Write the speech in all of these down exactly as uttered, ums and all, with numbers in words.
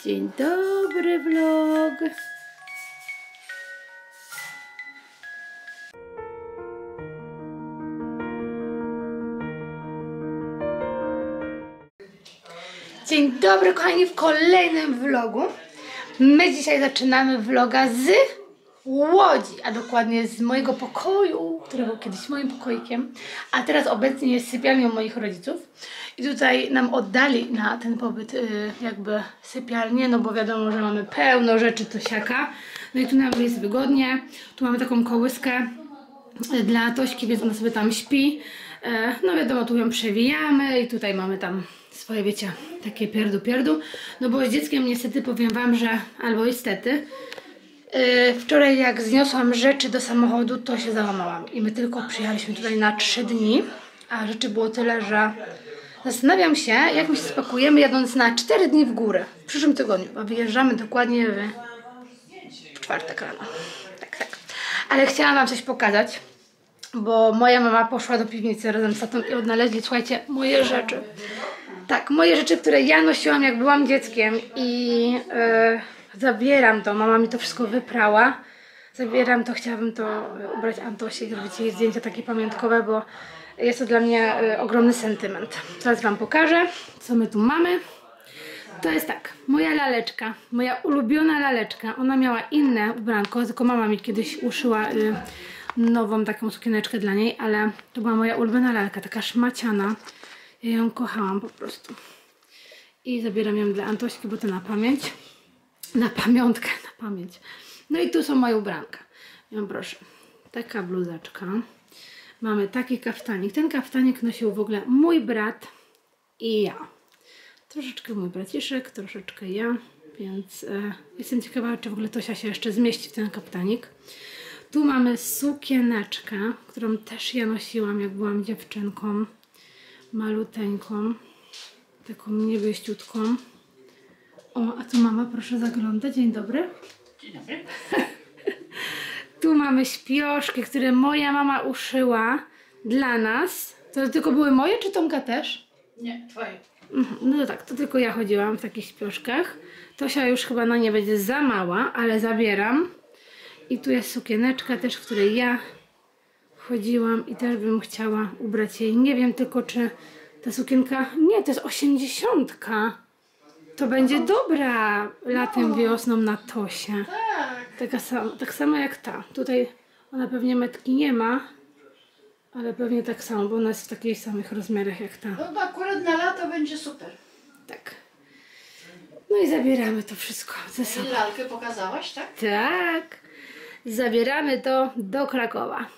Dzień dobry, vlog. Dzień dobry, kochani, w kolejnym vlogu. My dzisiaj zaczynamy vloga z Łodzi, a dokładnie z mojego pokoju, który był kiedyś moim pokoikiem, a teraz obecnie jest sypialnią moich rodziców. I tutaj nam oddali na ten pobyt yy, jakby sypialnię, no bo wiadomo, że mamy pełno rzeczy to siaka. No i tu nam jest wygodnie. Tu mamy taką kołyskę dla Tośki, więc ona sobie tam śpi. Yy, no wiadomo, tu ją przewijamy i tutaj mamy tam swoje, wiecie, takie pierdu pierdu. No bo z dzieckiem niestety powiem wam, że, albo niestety, Yy, wczoraj jak zniosłam rzeczy do samochodu, to się załamałam i my tylko przyjechaliśmy tutaj na trzy dni, a rzeczy było tyle, że zastanawiam się, jak my się spakujemy jadąc na cztery dni w górę w przyszłym tygodniu, a wyjeżdżamy dokładnie w, w czwartek rano. Tak, tak. Ale chciałam wam coś pokazać, bo moja mama poszła do piwnicy razem z tatą i odnaleźli, słuchajcie, moje rzeczy. Tak, moje rzeczy, które ja nosiłam jak byłam dzieckiem i yy, zabieram to, mama mi to wszystko wyprała. Zabieram to, chciałabym to ubrać Antosie i zrobić jej zdjęcia takie pamiątkowe, bo jest to dla mnie y, ogromny sentyment. Teraz wam pokażę, co my tu mamy. To jest tak, moja laleczka, moja ulubiona laleczka. Ona miała inne ubranko, tylko mama mi kiedyś uszyła y, nową taką sukieneczkę dla niej, ale to była moja ulubiona lalka, taka szmaciana. Ja ją kochałam po prostu. I zabieram ją dla Antośki, bo to na pamięć. Na pamiątkę, na pamięć. No i tu są moje ubranka. Ja proszę, taka bluzeczka. Mamy taki kaftanik. Ten kaftanik nosił w ogóle mój brat i ja. Troszeczkę mój braciszek, troszeczkę ja. Więc e, jestem ciekawa, czy w ogóle Tosia się jeszcze zmieści w ten kaftanik. Tu mamy sukieneczkę, którą też ja nosiłam, jak byłam dziewczynką. Maluteńką. Taką niebieściutką. O, a tu mama, proszę zaglądać. Dzień dobry. Dzień dobry. Tu mamy śpioszki, które moja mama uszyła dla nas. To tylko były moje, czy Tomka też? Nie, twoje. No to tak, to tylko ja chodziłam w takich śpioszkach. Tosia już chyba na nie będzie za mała, ale zabieram. I tu jest sukieneczka też, w której ja chodziłam i też bym chciała ubrać jej. Nie wiem tylko, czy ta sukienka... Nie, to jest osiemdziesiątka. To będzie dobra latem, wiosną na Tosię. Tak. Taka sama, tak samo jak ta. Tutaj ona pewnie metki nie ma, ale pewnie tak samo, bo ona jest w takich samych rozmiarach jak ta. No bo akurat na lato będzie super. Tak. No i zabieramy to wszystko ze sobą. I lalkę pokazałaś, tak? Tak. Zabieramy to do Krakowa.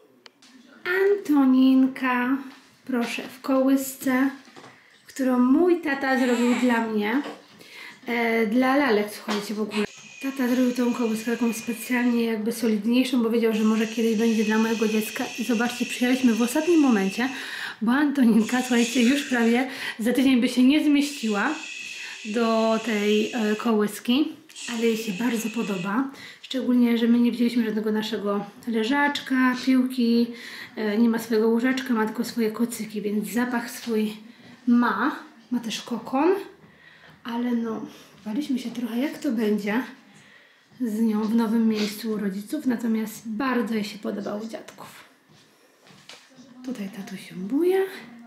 Antoninka, proszę, w kołysce, którą mój tata zrobił dla mnie. E, dla lalek, słuchajcie, w ogóle. Tata zrobił tą kołyskę taką specjalnie jakby solidniejszą, bo wiedział, że może kiedyś będzie dla mojego dziecka. I zobaczcie, przyjechaliśmy w ostatnim momencie, bo Antoninka, słuchajcie, już prawie za tydzień by się nie zmieściła do tej e, kołyski, ale jej się bardzo podoba. Szczególnie, że my nie widzieliśmy żadnego naszego leżaczka, piłki, e, nie ma swojego łóżeczka, ma tylko swoje kocyki, więc zapach swój ma. Ma też kokon, ale no, baliśmy się trochę, jak to będzie z nią w nowym miejscu u rodziców, natomiast bardzo jej się podoba u dziadków. Tutaj tatuś ją buja.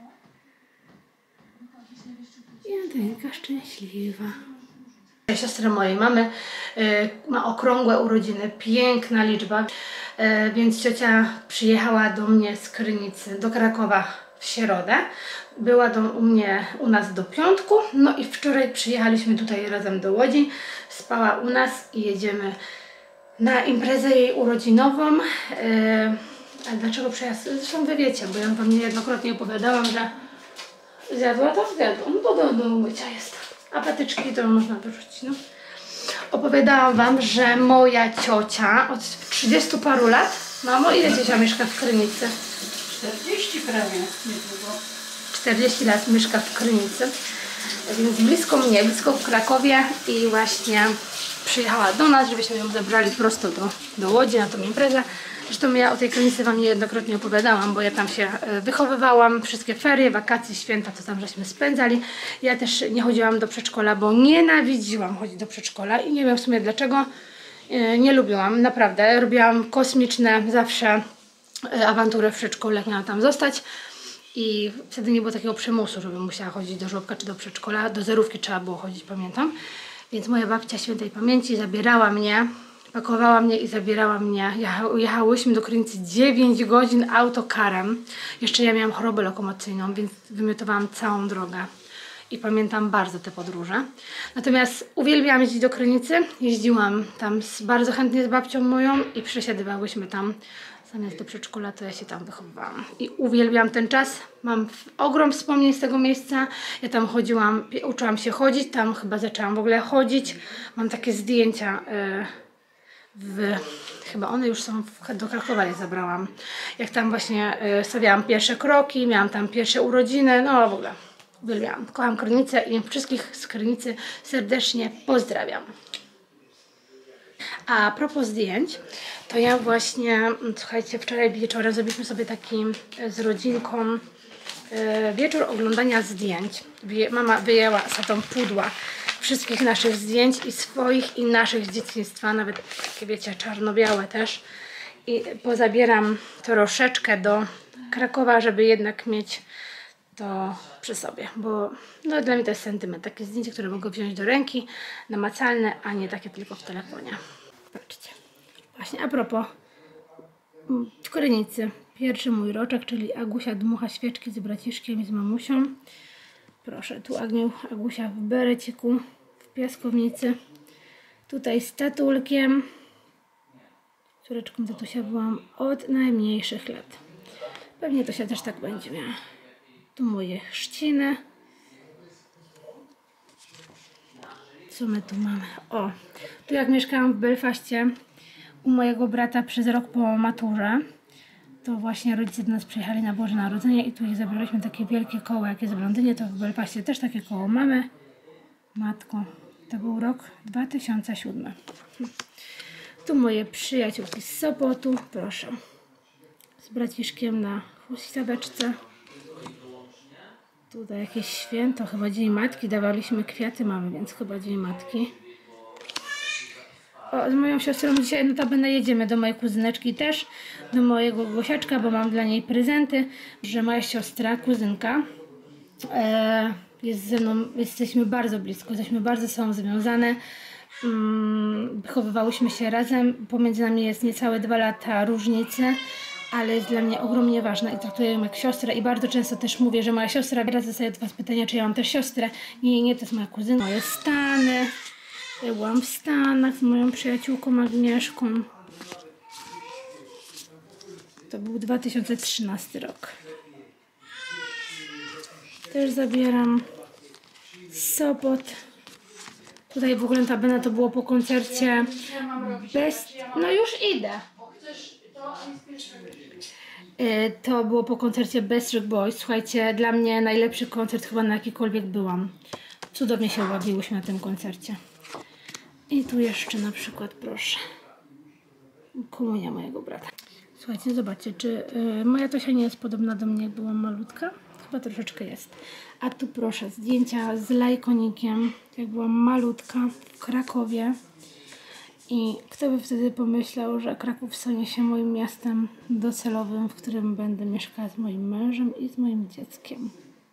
I Antoninka szczęśliwa. Siostra mojej mamy y, ma okrągłe urodziny, piękna liczba, y, więc ciocia przyjechała do mnie z Krynicy do Krakowa w środę. Była do, u mnie u nas do piątku, no i wczoraj przyjechaliśmy tutaj razem do Łodzi, spała u nas i jedziemy na imprezę jej urodzinową. Yy, a dlaczego przyjazd? Zresztą wy wiecie, bo ja wam niejednokrotnie opowiadałam, że zjadła to? Zjadła, no to do, do umycia jest. A patyczki to można wyrzucić, no. Opowiadałam wam, że moja ciocia od trzydziestu paru lat, mamo, ile ciocia mieszka w Krynicy? czterdzieści prawie niedługo. czterdzieści lat mieszka w Krynicy, więc blisko mnie, blisko w Krakowie i właśnie przyjechała do nas, żebyśmy ją zabrali prosto do, do Łodzi na tą imprezę. Zresztą ja o tej klinice wam niejednokrotnie opowiadałam, bo ja tam się wychowywałam, wszystkie ferie, wakacje, święta, to tam żeśmy spędzali. Ja też nie chodziłam do przedszkola, bo nienawidziłam chodzić do przedszkola i nie wiem w sumie dlaczego. Nie lubiłam, naprawdę. Robiłam kosmiczne zawsze awantury w przedszkolu, jak miałam tam zostać. I wtedy nie było takiego przymusu, żebym musiała chodzić do żłobka czy do przedszkola. Do zerówki trzeba było chodzić, pamiętam. Więc moja babcia świętej pamięci zabierała mnie, pakowała mnie i zabierała mnie. Jechałyśmy do Krynicy dziewięć godzin autokarem. Jeszcze ja miałam chorobę lokomocyjną, więc wymiotowałam całą drogę. I pamiętam bardzo te podróże. Natomiast uwielbiałam jeździć do Krynicy. Jeździłam tam z, bardzo chętnie z babcią moją i przesiadywałyśmy tam. Zamiast do przedszkola, to ja się tam wychowywałam. I uwielbiam ten czas. Mam ogrom wspomnień z tego miejsca. Ja tam chodziłam, uczyłam się chodzić. Tam chyba zaczęłam w ogóle chodzić. Mam takie zdjęcia yy, w... Chyba one już są w, do Krakowa je zabrałam. Jak tam właśnie yy, stawiałam pierwsze kroki, miałam tam pierwsze urodziny. No w ogóle uwielbiałam. Kocham Krynicę i wszystkich z Krynicy serdecznie pozdrawiam. A propos zdjęć, to ja właśnie, słuchajcie, wczoraj wieczorem zrobiliśmy sobie taki z rodzinką e, wieczór oglądania zdjęć. Wyje, mama wyjęła za tą pudła wszystkich naszych zdjęć i swoich i naszych z dzieciństwa, nawet takie wiecie, czarno-białe też. I pozabieram troszeczkę do Krakowa, żeby jednak mieć to przy sobie, bo no, dla mnie to jest sentyment. Takie zdjęcie, które mogę wziąć do ręki, namacalne, a nie takie tylko w telefonie. Patrzcie. Właśnie a propos w Krynicy. Pierwszy mój roczek, czyli Agusia dmucha świeczki z braciszkiem i z mamusią. Proszę, tu Agniu, Agusia w bereciku, w piaskownicy. Tutaj z tatulkiem. Córeczką tatusia byłam od najmniejszych lat. Pewnie to się też tak będzie miała. Tu moje chrzciny. Co my tu mamy? O, tu jak mieszkałam w Belfaście u mojego brata przez rok po maturze, to właśnie rodzice do nas przyjechali na Boże Narodzenie i tu ich zabraliśmy takie wielkie koło, jak jest w Londynie, to w Belfaście też takie koło mamy. Matko, to był rok dwa tysiące siódmy. Tu moje przyjaciółki z Sopotu, proszę. Z braciszkiem na chustaweczce. Tutaj jakieś święto, chyba Dzień Matki, dawaliśmy kwiaty mamy, więc chyba Dzień Matki. O, z moją siostrą dzisiaj notabene jedziemy do mojej kuzyneczki też, do mojego Gosiaczka, bo mam dla niej prezenty, że moja siostra, kuzynka, e, jest ze mną, jesteśmy bardzo blisko, jesteśmy bardzo ze sobą związane. Mm, wychowywałyśmy się razem, pomiędzy nami jest niecałe dwa lata różnicy, ale jest dla mnie ogromnie ważna i traktuję ją jak siostrę i bardzo często też mówię, że moja siostra, raz dostaję od was pytania, czy ja mam też siostrę. Nie, nie, to jest moja kuzynka. Moje Stany. Ja byłam w Stanach z moją przyjaciółką Agnieszką. To był dwa tysiące trzynasty rok. Też zabieram Sopot. Tutaj w ogóle tabena to było po koncercie bez... No już idę. To było po koncercie Backstreet Boys. Słuchajcie, dla mnie najlepszy koncert chyba na jakikolwiek byłam. Cudownie się bawiłyśmy na tym koncercie. I tu jeszcze na przykład, proszę, komunia mojego brata. Słuchajcie, zobaczcie, czy yy, moja Tosia nie jest podobna do mnie, jak byłam malutka? Chyba troszeczkę jest. A tu proszę, zdjęcia z Lajkonikiem, jak byłam malutka w Krakowie. I kto by wtedy pomyślał, że Kraków stanie się moim miastem docelowym, w którym będę mieszkała z moim mężem i z moim dzieckiem.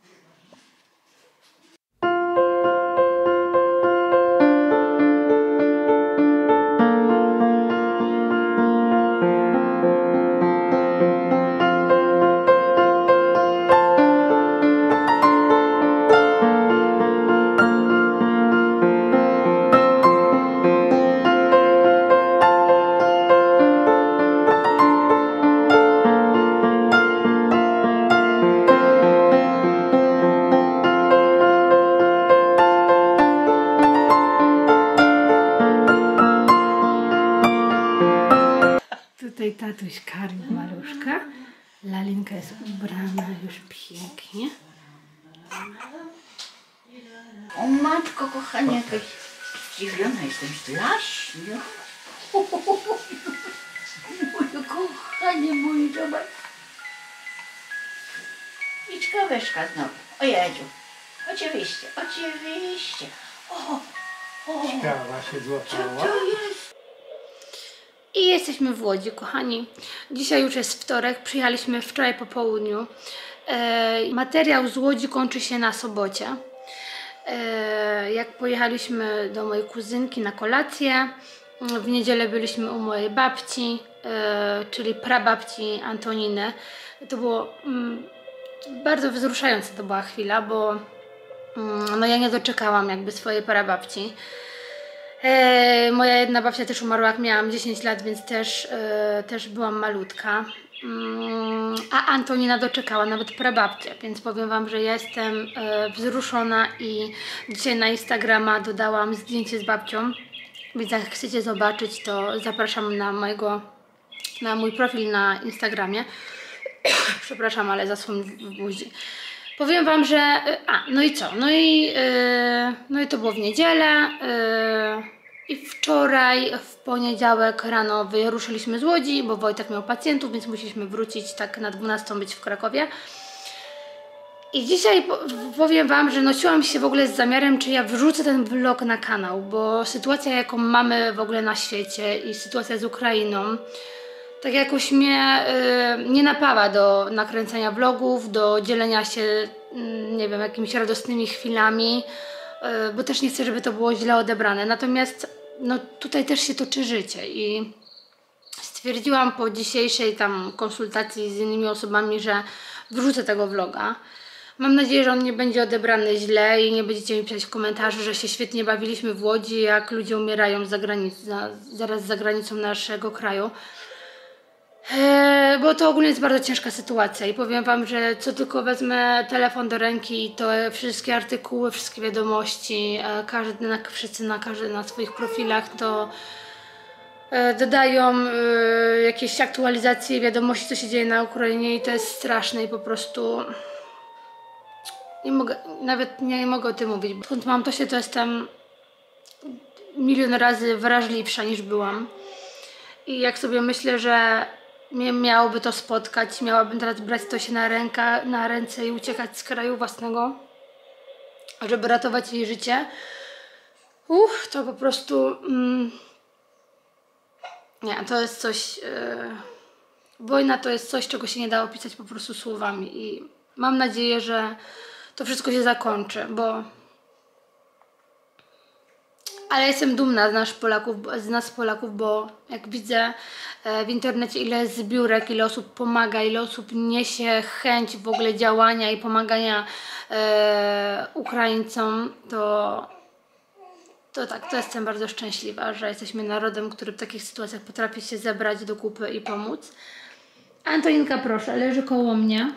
Tutaj tatuś karmi maluszka. Lalinka jest ubrana już pięknie. O matko kochanie, jakaś zdziwiona jestem strasznie. Moja kochanie mój, zobacz. Iczka wyszka znowu. O Jedziu. Oczywiście, oczywiście. O, o. Sprawa się Co złapała. to jest? I jesteśmy w Łodzi, kochani. Dzisiaj już jest wtorek, przyjechaliśmy wczoraj po południu. E, materiał z Łodzi kończy się na sobocie. E, jak pojechaliśmy do mojej kuzynki na kolację, w niedzielę byliśmy u mojej babci, e, czyli prababci Antoniny. To było mm, bardzo wzruszająca to była chwila, bo mm, no ja nie doczekałam jakby swojej prababci. E, moja jedna babcia też umarła, jak miałam dziesięć lat, więc też, e, też byłam malutka. Mm, a Antonina doczekała nawet prababcię, więc powiem wam, że jestem e, wzruszona i dzisiaj na Instagrama dodałam zdjęcie z babcią, więc jak chcecie zobaczyć, to zapraszam na mojego, na mój profil na Instagramie. Przepraszam, ale zasłon w buzi. Powiem wam, że... A, no i co? No i, yy, no i to było w niedzielę. Yy, I wczoraj, w poniedziałek rano wyruszyliśmy z Łodzi, bo Wojtek miał pacjentów, więc musieliśmy wrócić tak na dwunastą być w Krakowie. I dzisiaj powiem wam, że nosiłam się w ogóle z zamiarem, czy ja wrzucę ten vlog na kanał, bo sytuacja, jaką mamy w ogóle na świecie i sytuacja z Ukrainą, tak jakoś mnie y, nie napawa do nakręcania vlogów, do dzielenia się, y, nie wiem, jakimiś radosnymi chwilami, y, bo też nie chcę, żeby to było źle odebrane. Natomiast no, tutaj też się toczy życie i stwierdziłam po dzisiejszej tam konsultacji z innymi osobami, że wrzucę tego vloga. Mam nadzieję, że on nie będzie odebrany źle i nie będziecie mi pisać w komentarzu, że się świetnie bawiliśmy w Łodzi, jak ludzie umierają za granicą, za, zaraz za granicą naszego kraju. Eee, bo to ogólnie jest bardzo ciężka sytuacja i powiem wam, że co tylko wezmę telefon do ręki, to wszystkie artykuły, wszystkie wiadomości, e, każdy na, wszyscy na, każdy na swoich profilach to e, dodają e, jakieś aktualizacje wiadomości, co się dzieje na Ukrainie i to jest straszne i po prostu nie mogę, nawet nie, nie mogę o tym mówić. Skąd mam to się, to jestem milion razy wrażliwsza niż byłam i jak sobie myślę, że mnie miałoby to spotkać, miałabym teraz brać to się na, ręka, na ręce i uciekać z kraju własnego, żeby ratować jej życie. Uff, to po prostu... Mm, nie, to jest coś... Yy, wojna to jest coś, czego się nie da opisać po prostu słowami i mam nadzieję, że to wszystko się zakończy, bo... Ale jestem dumna z nas Polaków, z nas Polaków, bo jak widzę w internecie, ile jest zbiórek, ile osób pomaga, ile osób niesie chęć w ogóle działania i pomagania e, Ukraińcom, to, to tak, to jestem bardzo szczęśliwa, że jesteśmy narodem, który w takich sytuacjach potrafi się zebrać do kupy i pomóc. Antoninka, proszę, leży koło mnie.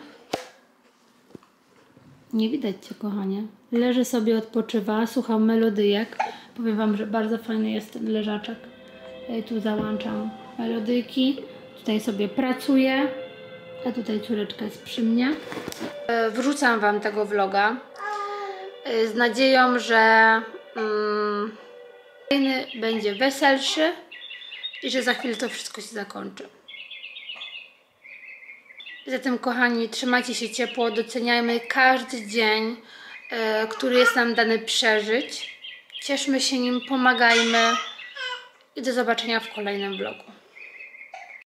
Nie widać cię, kochanie. Leży sobie, odpoczywa, słucham melodyjek. Powiem wam, że bardzo fajny jest ten leżaczek. Ja tu załączam melodyjki. Tutaj sobie pracuję. A tutaj córeczka jest przy mnie. Wrzucam wam tego vloga z nadzieją, że mm, będzie weselszy i że za chwilę to wszystko się zakończy. Zatem, kochani, trzymajcie się ciepło, doceniajmy każdy dzień, e, który jest nam dany przeżyć. Cieszmy się nim, pomagajmy i do zobaczenia w kolejnym vlogu.